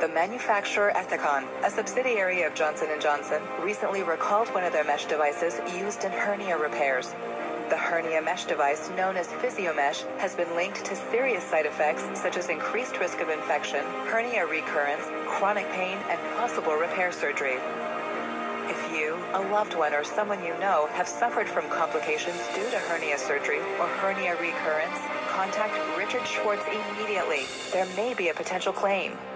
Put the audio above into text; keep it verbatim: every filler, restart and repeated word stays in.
The manufacturer Ethicon, a subsidiary of Johnson and Johnson, recently recalled one of their mesh devices used in hernia repairs. The hernia mesh device, known as PhysioMesh, has been linked to serious side effects such as increased risk of infection, hernia recurrence, chronic pain, and possible repair surgery. If you, a loved one, or someone you know have suffered from complications due to hernia surgery or hernia recurrence, contact Richard Schwartz immediately. There may be a potential claim.